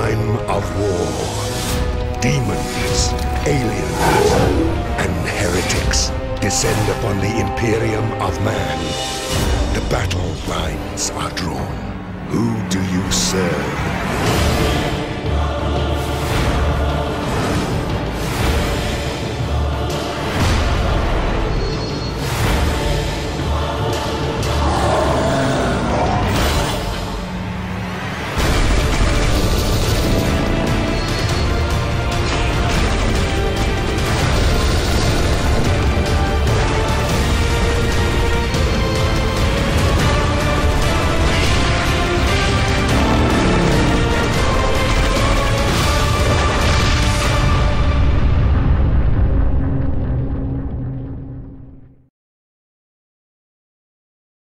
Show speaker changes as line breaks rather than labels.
time of war. Demons, aliens, and heretics descend upon the Imperium of man. The battle lines are drawn. Who do you serve?